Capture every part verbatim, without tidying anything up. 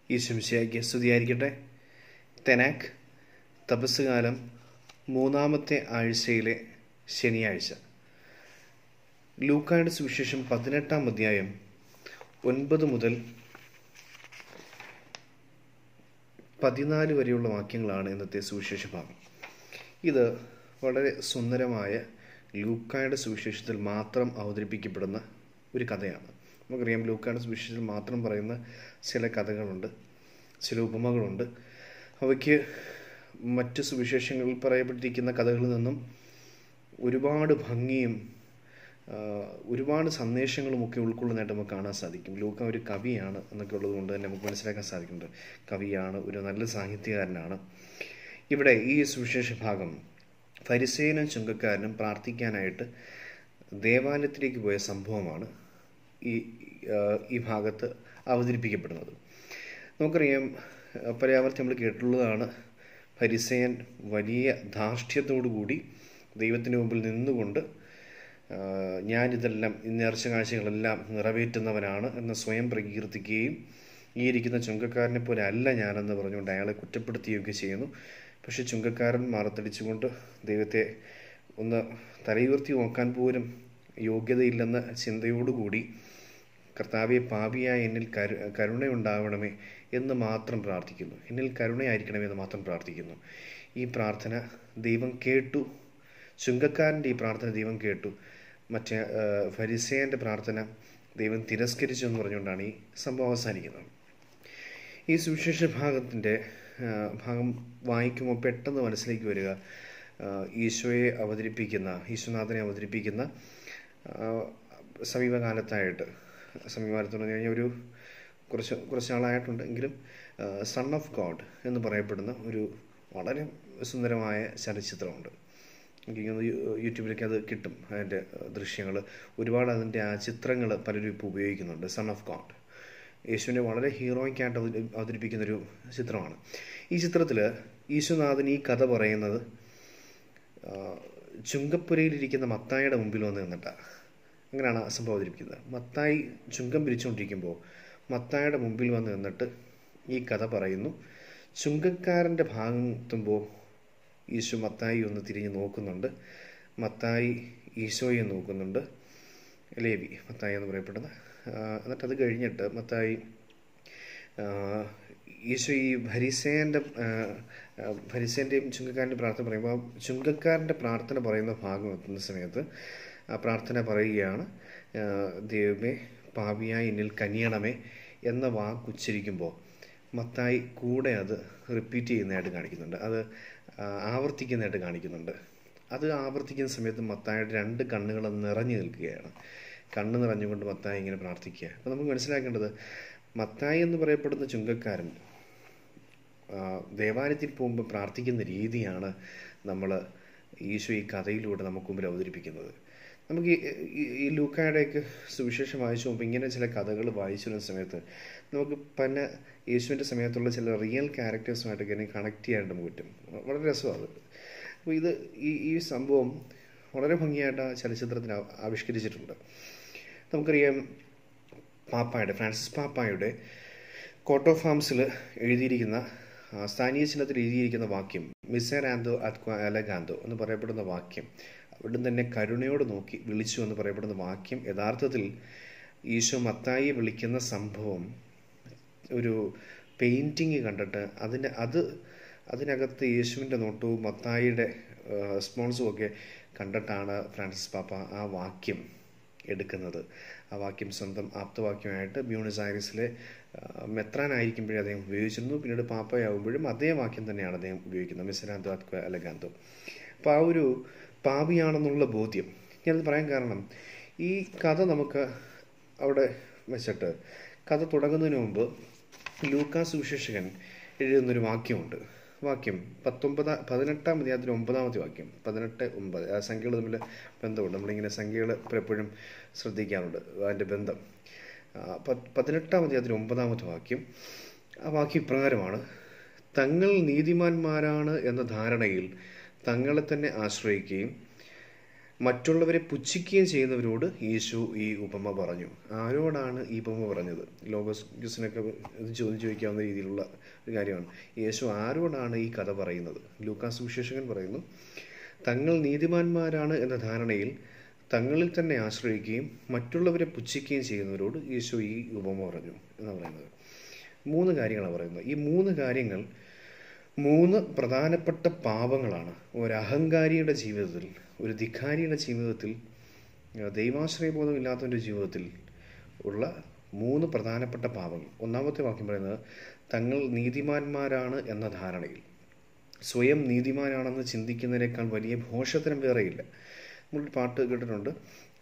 ഈശോമിശിഹായ്ക്ക് സ്തുതിയായിരിക്കട്ടെ. തെനാക്ക് തപസ് കാലം മൂന്നാമത്തെ ആഴ്ചയിലെ ശനിയാഴ്ച. ലൂക്കായുടെ സുവിശേഷം പതിനെട്ടാം അധ്യായം ഒൻപത് മുതൽ പതിനാല് വരെയുള്ള വാക്യങ്ങളാണ് ഇന്നത്തെ സുവിശേഷ ഭാഗം. ഇത് വളരെ സുന്ദരമായ ലൂക്കായുടെ സുവിശേഷത്തിൽ മാത്രം അവതരിപ്പിക്കപ്പെടുന്ന ഒരു കഥയാണ്. നമുക്കറിയാം, ലൂക്കായുടെ സുവിശേഷത്തിൽ മാത്രം പറയുന്ന ചില കഥകളുണ്ട്, ചില ഉപമകളുണ്ട്. അവയ്ക്ക് മറ്റ് സുവിശേഷങ്ങളിൽ പറയപ്പെട്ടിരിക്കുന്ന കഥകളിൽ നിന്നും ഒരുപാട് ഭംഗിയും ഒരുപാട് സന്ദേശങ്ങളും ഒക്കെ ഉൾക്കൊള്ളുന്നതായിട്ട് നമുക്ക് കാണാൻ സാധിക്കും. ലൂക്ക ഒരു കവിയാണ് എന്നൊക്കെ ഉള്ളത് കൊണ്ട് തന്നെ നമുക്ക് മനസ്സിലാക്കാൻ സാധിക്കുന്നുണ്ട്. കവിയാണ്, ഒരു നല്ല സാഹിത്യകാരനാണ്. ഇവിടെ ഈ സുവിശേഷ ഭാഗം ഫരിസേയനും ചുങ്കക്കാരനും പ്രാർത്ഥിക്കാനായിട്ട് ദേവാലയത്തിലേക്ക് പോയ സംഭവമാണ് ഈ ഈ ഭാഗത്ത് അവതരിപ്പിക്കപ്പെടുന്നത്. നമുക്കറിയാം, പര്യാവർത്തി നമ്മൾ കേട്ടുള്ളതാണ്, ഫരിസേയൻ വലിയ ധാർഷ്ട്യത്തോടു കൂടി ദൈവത്തിന് മുമ്പിൽ നിന്നുകൊണ്ട് ഞാനിതെല്ലാം ഈ നേർച്ച കാഴ്ചകളെല്ലാം നിറവേറ്റുന്നവനാണ് എന്ന് സ്വയം പ്രകീർത്തിക്കുകയും ഈ ഇരിക്കുന്ന ചുങ്കക്കാരനെ പോലെ അല്ല ഞാനെന്ന് പറഞ്ഞുകൊണ്ട് അയാളെ കുറ്റപ്പെടുത്തുകയൊക്കെ ചെയ്യുന്നു. പക്ഷെ ചുങ്കക്കാരൻ മാറത്തടിച്ചുകൊണ്ട് ദൈവത്തെ ഒന്ന് തലയുയർത്തി നോക്കാൻ പോലും യോഗ്യതയില്ലെന്ന ചിന്തയോടുകൂടി കർത്താവെ, പാപിയായ എന്നിൽ കരു കരുണയുണ്ടാവണമേ എന്ന് മാത്രം പ്രാർത്ഥിക്കുന്നു. എന്നിൽ കരുണയായിരിക്കണമേ എന്ന് മാത്രം പ്രാർത്ഥിക്കുന്നു. ഈ പ്രാർത്ഥന ദൈവം കേട്ടു. ചുങ്കക്കാരൻ്റെ ഈ പ്രാർത്ഥന ദൈവം കേട്ടു. മറ്റേ ഫരിസേയൻ്റെ പ്രാർത്ഥന ദൈവം തിരസ്കരിച്ചു എന്ന് പറഞ്ഞുകൊണ്ടാണ് ഈ സംഭവം അവസാനിക്കുന്നത്. ഈ സുവിശേഷ ഭാഗത്തിൻ്റെ ഭാഗം വായിക്കുമ്പോൾ പെട്ടെന്ന് മനസ്സിലേക്ക് വരിക ഈശോയെ അവതരിപ്പിക്കുന്ന ഈശോനാഥനെ അവതരിപ്പിക്കുന്ന സമീപകാലത്തായിട്ട് സമീപകാലത്ത് പറഞ്ഞു കഴിഞ്ഞാൽ ഒരു കുറച്ച് കുറച്ച് നാളായിട്ടുണ്ട് എങ്കിലും സൺ ഓഫ് ഗോഡ് എന്ന് പറയപ്പെടുന്ന ഒരു വളരെ സുന്ദരമായ ചലച്ചിത്രമുണ്ട്. എനിക്ക് യൂട്യൂബിലേക്ക് അത് കിട്ടും. അതിൻ്റെ ദൃശ്യങ്ങൾ ഒരുപാട്, അതിൻ്റെ ആ ചിത്രങ്ങൾ പലരും ഇപ്പോൾ ഉപയോഗിക്കുന്നുണ്ട്. സൺ ഓഫ് ഗോഡ് യേശുവിനെ വളരെ ഹീറോയ്ക്കായിട്ട് അവതരിപ്പിക്കുന്നൊരു ചിത്രമാണ്. ഈ ചിത്രത്തിൽ ഈശോനാഥൻ ഈ കഥ പറയുന്നത് ചുങ്കപ്പുരയിലിരിക്കുന്ന മത്തായിയുടെ മുമ്പിൽ വന്ന് നിന്നിട്ടാണ്. അങ്ങനെയാണ് ആ സംഭവം അവതരിപ്പിക്കുന്നത്. മത്തായി ചുങ്കം പിരിച്ചുകൊണ്ടിരിക്കുമ്പോൾ മത്തായിയുടെ മുമ്പിൽ വന്ന് നിന്നിട്ട് ഈ കഥ പറയുന്നു. ചുങ്കക്കാരൻ്റെ ഭാഗം എത്തുമ്പോൾ ഈശോ മത്തായി ഒന്ന് തിരിഞ്ഞ് നോക്കുന്നുണ്ട്. മത്തായി ഈശോയെ നോക്കുന്നുണ്ട്, ലേവി മത്തായി എന്ന് പറയപ്പെടുന്നത്. എന്നിട്ടത് കഴിഞ്ഞിട്ട് മത്തായി ഈശോ ഈ ഫരിസേയൻ്റെ ഫരിസേൻ്റെയും ചുങ്കക്കാരൻ്റെ പ്രാർത്ഥന പറയുമ്പോൾ ചുങ്കക്കാരൻ്റെ പ്രാർത്ഥന പറയുന്ന ഭാഗം എത്തുന്ന സമയത്ത് ആ പ്രാർത്ഥന പറയുകയാണ്, ദൈവമേ പാപിയായി എന്നിൽ കനിയണമേ എന്ന വാക്കുച്ചരിക്കുമ്പോൾ മത്തായി കൂടെ അത് റിപ്പീറ്റ് ചെയ്യുന്നതായിട്ട് കാണിക്കുന്നുണ്ട്, അത് ആവർത്തിക്കുന്നതായിട്ട് കാണിക്കുന്നുണ്ട്. അത് ആവർത്തിക്കുന്ന സമയത്ത് മത്തായിയുടെ രണ്ട് കണ്ണുകൾ നിറഞ്ഞു നിൽക്കുകയാണ്. കണ്ണ് നിറഞ്ഞുകൊണ്ട് മത്തായി ഇങ്ങനെ പ്രാർത്ഥിക്കുക. അപ്പോൾ നമുക്ക് മനസ്സിലാക്കേണ്ടത്, മത്തായി എന്ന് പറയപ്പെടുന്ന ചുങ്കക്കാരൻ ദേവാലയത്തിൽ പോകുമ്പോൾ പ്രാർത്ഥിക്കുന്ന രീതിയാണ് നമ്മൾ ഈശോ ഈ കഥയിലൂടെ നമുക്ക് മുമ്പിൽ അവതരിപ്പിക്കുന്നത്. നമുക്ക് ഈ ലൂക്കായുടെയൊക്കെ സുവിശേഷം വായിച്ചു പോകുമ്പോൾ ഇങ്ങനെ ചില കഥകൾ വായിച്ചു വരുന്ന സമയത്ത് നമുക്ക് പല യേശുവിൻ്റെ സമയത്തുള്ള ചില റിയൽ ക്യാരക്ടേഴ്സുമായിട്ടൊക്കെ എന്നെ കണക്ട് ചെയ്യാനായിട്ട് നമുക്ക് പറ്റും. വളരെ രസമാണ് അത്. അപ്പോൾ ഇത് ഈ ഈ സംഭവം വളരെ ഭംഗിയായിട്ട് ആ ചലച്ചിത്രത്തിൽ ആവിഷ്കരിച്ചിട്ടുണ്ട്. നമുക്കറിയാം, പാപ്പായുടെ ഫ്രാൻസിസ് പാപ്പായുടെ കോട്ട് ഓഫ് ആംസിൽ എഴുതിയിരിക്കുന്ന സ്ഥാനീയ ചിഹ്നത്തിൽ എഴുതിയിരിക്കുന്ന വാക്യം മിസെറാന്തോ അത്ക്വ എലഗാന്തോ എന്ന് പറയപ്പെടുന്ന വാക്യം, അവിടുന്ന് തന്നെ കരുണയോട് നോക്കി വിളിച്ചു എന്ന് പറയപ്പെടുന്ന വാക്യം യഥാർത്ഥത്തിൽ ഈശോ മത്തായിയെ വിളിക്കുന്ന സംഭവം ഒരു പെയിൻറ്റിങ് കണ്ടിട്ട് അതിന് അത് അതിനകത്ത് യേശുവിൻ്റെ നോട്ടവും മത്തായിയുടെ റെസ്പോൺസും ഒക്കെ കണ്ടിട്ടാണ് ഫ്രാൻസിസ് പാപ്പ ആ വാക്യം എടുക്കുന്നത്. ആ വാക്യം സ്വന്തം ആപ്തവാക്യമായിട്ട് ബ്യൂണസ് ഐറിസിലെ മെത്രാനായിരിക്കുമ്പോഴേ അദ്ദേഹം ഉപയോഗിച്ചിരുന്നു. പിന്നീട് പാപ്പയാകുമ്പോഴും അതേ വാക്യം തന്നെയാണ് അദ്ദേഹം ഉപയോഗിക്കുന്നത്, മിസെറാന്തോ അത്ക്വ എലഗാന്തോ. അപ്പോൾ ആ ഒരു പാപിയാണെന്നുള്ള ബോധ്യം ഞാനത് പറയാൻ കാരണം, ഈ കഥ നമുക്ക് അവിടെ വെച്ചിട്ട് കഥ തുടങ്ങുന്നതിന് മുമ്പ് ലൂക്കാ സുവിശേഷകൻ എഴുതുന്നൊരു വാക്യമുണ്ട്. വാക്യം പത്തൊമ്പതാം പതിനെട്ടാം അധ്യായത്തിലെ ഒമ്പതാമത്തെ വാക്യം, പതിനെട്ട് ഒമ്പത് ആ സംഖ്യകൾ തമ്മിൽ ബന്ധമുണ്ട്. നമ്മളിങ്ങനെ സംഖ്യകൾ എപ്പോഴും ശ്രദ്ധിക്കാറുണ്ട്, അതിൻ്റെ ബന്ധം. പതിനെട്ടാം അധ്യായത്തിലെ ഒമ്പതാമത്തെ വാക്യം, ആ വാക്യം ഇപ്രകാരമാണ്: തങ്ങൾ നീതിമാന്മാരാണ് എന്ന ധാരണയിൽ തങ്ങളെ തന്നെ ആശ്രയിക്കുകയും മറ്റുള്ളവരെ പുച്ഛിക്കുകയും ചെയ്യുന്നവരോട് യേശു ഈ ഉപമ പറഞ്ഞു. ആരോടാണ് ഈ ഉപമ പറഞ്ഞത്? ലോകസിനൊക്കെ ഇത് ചോദ്യം ചോദിക്കാവുന്ന രീതിയിലുള്ള ഒരു കാര്യമാണ്. യേശു ആരോടാണ് ഈ കഥ പറയുന്നത്? ലൂക്കാസ് സുവിശേഷകൻ പറയുന്നു, തങ്ങൾ നീതിമാന്മാരാണ് എന്ന ധാരണയിൽ തങ്ങളിൽ തന്നെ ആശ്രയിക്കുകയും മറ്റുള്ളവരെ പുച്ഛിക്കുകയും ചെയ്യുന്നവരോട് യേശു ഈ ഉപമ പറഞ്ഞു എന്നാണ് പറയുന്നത്. മൂന്ന് കാര്യങ്ങളാണ് പറയുന്നത്. ഈ മൂന്ന് കാര്യങ്ങൾ മൂന്ന് പ്രധാനപ്പെട്ട പാപങ്ങളാണ് ഒരു അഹങ്കാരിയുടെ ജീവിതത്തിൽ, ഒരു ധിക്കാരിയുടെ ജീവിതത്തിൽ, ദൈവാശ്രയബോധം ഇല്ലാത്തവൻ്റെ ജീവിതത്തിൽ ഉള്ള മൂന്ന് പ്രധാനപ്പെട്ട പാപങ്ങൾ. ഒന്നാമത്തെ വാക്യം പറയുന്നത്, തങ്ങൾ നീതിമാന്മാരാണ് എന്ന ധാരണയിൽ. സ്വയം നീതിമാനാണെന്ന് ചിന്തിക്കുന്നതിനേക്കാൾ വലിയ ഭോഷത്തരം വേറെയില്ല. നമ്മളൊരു പാട്ട് കേട്ടിട്ടുണ്ട്,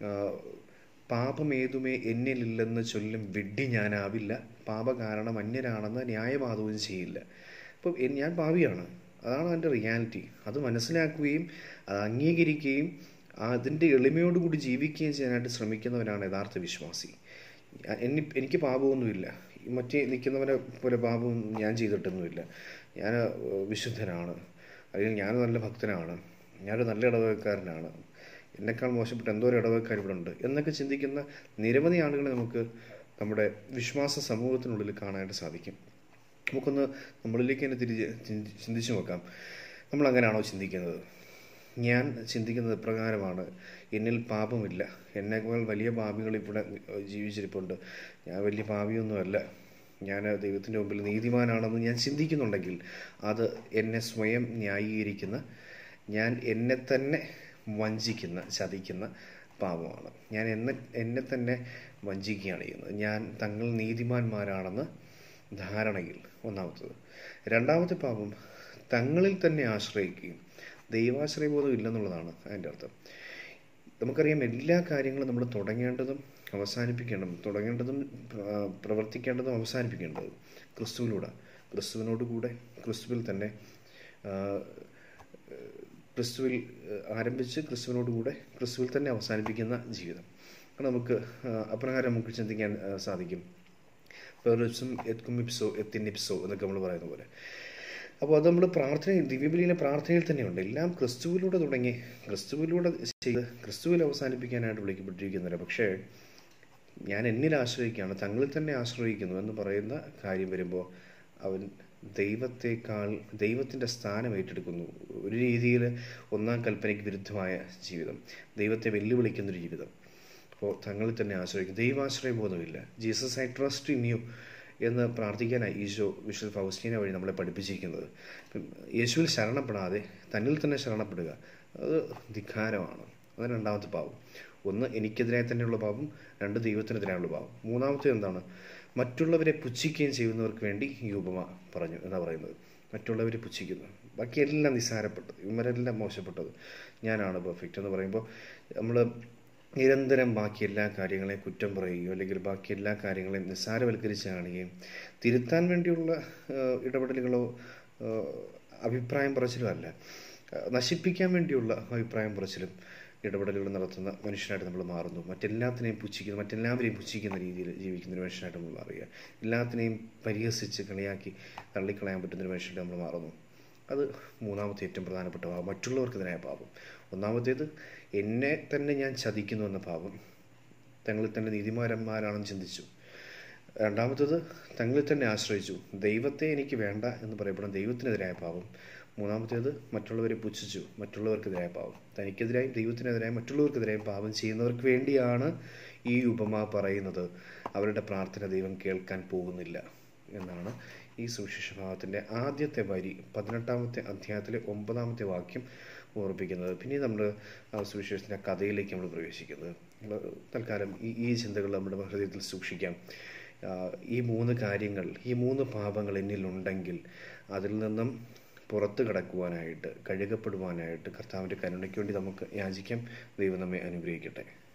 പാപമേതുമേ എന്നിലില്ലെന്ന് ചൊല്ലും വിഡ്ഢി ഞാനാവില്ല, പാപകാരണം അന്യരാണെന്ന് ന്യായവാദവും ചെയ്യില്ല. അപ്പം ഞാൻ പാപിയാണ്, അതാണ് എൻ്റെ റിയാലിറ്റി. അത് മനസ്സിലാക്കുകയും അത് അംഗീകരിക്കുകയും അതിൻ്റെ എളിമയോടുകൂടി ജീവിക്കുകയും ചെയ്യാനായിട്ട് ശ്രമിക്കുന്നവനാണ് യഥാർത്ഥ വിശ്വാസി. എനി എനിക്ക് പാപമൊന്നുമില്ല, മറ്റേ നിൽക്കുന്നവരെ പോലെ പാപം ഞാൻ ചെയ്തിട്ടൊന്നുമില്ല, ഞാൻ വിശുദ്ധനാണ്, അല്ലെങ്കിൽ ഞാൻ നല്ല ഭക്തനാണ്, ഞാനൊരു നല്ല ഇടവകക്കാരനാണ്, എന്നെക്കാൾ മോശപ്പെട്ട എന്തോ ഒരു ഇടവകക്കാർ ഇവിടെ ഉണ്ട് എന്നൊക്കെ ചിന്തിക്കുന്ന നിരവധി ആളുകളെ നമുക്ക് നമ്മുടെ വിശ്വാസ സമൂഹത്തിനുള്ളിൽ കാണാനായിട്ട് സാധിക്കും. നമുക്കൊന്ന് നമ്മളിലേക്ക് തന്നെ തിരിച്ച് ചിന്തിച്ചു നോക്കാം. നമ്മൾ അങ്ങനെയാണോ ചിന്തിക്കുന്നത്? ഞാൻ ചിന്തിക്കുന്നത് ഇപ്രകാരമാണ്, എന്നിൽ പാപമില്ല, എന്നെക്കാൾ വലിയ പാപികൾ ഇവിടെ ജീവിച്ചിരിപ്പുണ്ട്, ഞാൻ വലിയ പാപിയൊന്നുമല്ല, ഞാൻ ദൈവത്തിൻ്റെ മുമ്പിൽ നീതിമാനാണെന്ന് ഞാൻ ചിന്തിക്കുന്നുണ്ടെങ്കിൽ അത് എന്നെ സ്വയം ന്യായീകരിക്കുന്ന, ഞാൻ എന്നെ തന്നെ വഞ്ചിക്കുന്ന, ചതിക്കുന്ന പാപമാണ്. ഞാൻ എന്നെ എന്നെ തന്നെ വഞ്ചിക്കുകയാണ് ചെയ്യുന്നത്. ഞാൻ തങ്ങൾ നീതിമാന്മാരാണെന്ന് ധാരണയിൽ. ഒന്നാമത്തത്. രണ്ടാമത്തെ പാപം, തങ്ങളിൽ തന്നെ ആശ്രയിക്കുകയും ദൈവാശ്രയബോധം ഇല്ലെന്നുള്ളതാണ് അതിൻ്റെ അർത്ഥം. നമുക്കറിയാം, എല്ലാ കാര്യങ്ങളും നമ്മൾ തുടങ്ങേണ്ടതും അവസാനിപ്പിക്കേണ്ടതും തുടങ്ങേണ്ടതും പ്രവർത്തിക്കേണ്ടതും അവസാനിപ്പിക്കേണ്ടതും ക്രിസ്തുവിലൂടെ, ക്രിസ്തുവിനോട് കൂടെ, ക്രിസ്തുവിൽ തന്നെ, ക്രിസ്തുവിൽ ആരംഭിച്ച് ക്രിസ്തുവിനോട് കൂടെ ക്രിസ്തുവിൽ തന്നെ അവസാനിപ്പിക്കുന്ന ജീവിതം. നമുക്ക് അപ്രകാരം നമുക്ക് ചിന്തിക്കാൻ സാധിക്കും. പെറിപ്സും എത്കുമിപ്സോ എത്തിനിപ്സോ എന്നൊക്കെ നമ്മൾ പറയുന്ന പോലെ. അപ്പോൾ അത് നമ്മൾ പ്രാർത്ഥന, ദിവ്യബലിയിലെ പ്രാർത്ഥനയിൽ തന്നെയുണ്ട്. എല്ലാം ക്രിസ്തുവിലൂടെ തുടങ്ങി ക്രിസ്തുവിലൂടെ ചെയ്ത് ക്രിസ്തുവിൽ അവസാനിപ്പിക്കാനായിട്ട് വിളിക്കപ്പെട്ടിരിക്കുന്നില്ല. പക്ഷേ ഞാൻ എന്നിൽ ആശ്രയിക്കുകയാണ്, തങ്ങളിൽ തന്നെ ആശ്രയിക്കുന്നു എന്ന് പറയുന്ന കാര്യം വരുമ്പോൾ അവൻ ദൈവത്തെക്കാൾ ദൈവത്തിൻ്റെ സ്ഥാനം ഏറ്റെടുക്കുന്നു. ഒരു രീതിയിൽ ഒന്നാം കൽപ്പനയ്ക്ക് വിരുദ്ധമായ ജീവിതം, ദൈവത്തെ വെല്ലുവിളിക്കുന്നൊരു ജീവിതം. അപ്പോൾ തങ്ങളിൽ തന്നെ ആശ്രയിക്കും, ദൈവാശ്രയബോധമില്ല. Jesus I trust in you എന്ന് പ്രാർത്ഥിക്കാനായി ഈശോ വിശുദ്ധ ഫൗസ്റ്റീന വഴി നമ്മളെ പഠിപ്പിച്ചിരിക്കുന്നത്. യേശുവിൽ ശരണപ്പെടാതെ തന്നിൽ തന്നെ ശരണപ്പെടുക, അത് ധിക്കാരമാണ്. അത് രണ്ടാമത്തെ പാപം. ഒന്ന് എനിക്കെതിരായി തന്നെയുള്ള പാപം, രണ്ട് ദൈവത്തിനെതിരായുള്ള പാപം. മൂന്നാമത്തെ എന്താണ്? മറ്റുള്ളവരെ പുച്ഛിക്കുകയും ചെയ്യുന്നവർക്ക് വേണ്ടി ഈ ഉപമ പറഞ്ഞു എന്നാണ് പറയുന്നത്. മറ്റുള്ളവരെ പുച്ഛിക്കുന്നു, ബാക്കിയെല്ലാം നിസ്സാരപ്പെട്ടത്, ഇവരെല്ലാം മോശപ്പെട്ടത്, ഞാനാണ് പെർഫെക്റ്റ് എന്ന് പറയുമ്പോൾ നമ്മൾ നിരന്തരം ബാക്കി എല്ലാ കാര്യങ്ങളെയും കുറ്റം പറയുകയോ അല്ലെങ്കിൽ ബാക്കി എല്ലാ കാര്യങ്ങളെയും നിസ്സാരവൽക്കരിച്ച് കാണുകയും തിരുത്താൻ വേണ്ടിയുള്ള ഇടപെടലുകളോ അഭിപ്രായം പറച്ചിലും അല്ല, നശിപ്പിക്കാൻ വേണ്ടിയുള്ള അഭിപ്രായം പറച്ചിലും ഇടപെടലുകൾ നടത്തുന്ന മനുഷ്യനായിട്ട് നമ്മൾ മാറുന്നു. മറ്റെല്ലാത്തിനെയും പുച്ഛിക്കുന്ന, മറ്റെല്ലാവരെയും പുച്ഛിക്കുന്ന രീതിയിൽ ജീവിക്കുന്ന ഒരു മനുഷ്യനായിട്ട് നമ്മൾ മാറുക. എല്ലാത്തിനെയും പരിഹസിച്ച് കളിയാക്കി തള്ളിക്കളയാൻ പറ്റുന്നൊരു മനുഷ്യനായിട്ട് നമ്മൾ മാറുന്നു. അത് മൂന്നാമത്തെ ഏറ്റവും പ്രധാനപ്പെട്ട പാപം, മറ്റുള്ളവർക്കെതിരായ പാപം. ഒന്നാമത്തേത് എന്നെ തന്നെ ഞാൻ ചതിക്കുന്നു എന്ന പാപം, തങ്ങളിൽ തന്നെ നീതിമാന്മാരാണെന്ന് ചിന്തിച്ചു. രണ്ടാമത്തേത് തങ്ങളിൽ തന്നെ ആശ്രയിച്ചു, ദൈവത്തെ എനിക്ക് വേണ്ട എന്ന് പറയപ്പെടുന്ന ദൈവത്തിനെതിരായ പാപം. മൂന്നാമത്തേത് മറ്റുള്ളവരെ പുച്ഛിച്ചു, മറ്റുള്ളവർക്കെതിരായ പാപം. തനിക്കെതിരായും ദൈവത്തിനെതിരായും മറ്റുള്ളവർക്കെതിരായും പാപം ചെയ്യുന്നവർക്ക് വേണ്ടിയാണ് ഈ ഉപമ പറയുന്നത്. അവരുടെ പ്രാർത്ഥന ദൈവം കേൾക്കാൻ പോകുന്നില്ല എന്നാണ് ഈ സുവിശേഷ ഭാഗത്തിൻ്റെ ആദ്യത്തെ വരി പതിനെട്ടാമത്തെ അധ്യായത്തിലെ ഒമ്പതാമത്തെ വാക്യം ഓർപ്പിക്കുന്നത്. പിന്നെ നമ്മൾ ആ സുവിശേഷത്തിൻ്റെ കഥയിലേക്ക് നമ്മൾ പ്രവേശിക്കുന്നത്. തൽക്കാലം ഈ ഈ ചിന്തകൾ നമ്മുടെ ഹൃദയത്തിൽ സൂക്ഷിക്കാം. ഈ മൂന്ന് കാര്യങ്ങൾ, ഈ മൂന്ന് പാപങ്ങൾ എന്നിലുണ്ടെങ്കിൽ അതിൽ നിന്നും പുറത്തു കടക്കുവാനായിട്ട്, കഴുകപ്പെടുവാനായിട്ട് കർത്താവിൻ്റെ കരുണയ്ക്ക് വേണ്ടി നമുക്ക് യാചിക്കാം. ദൈവം നമ്മെ അനുഗ്രഹിക്കട്ടെ.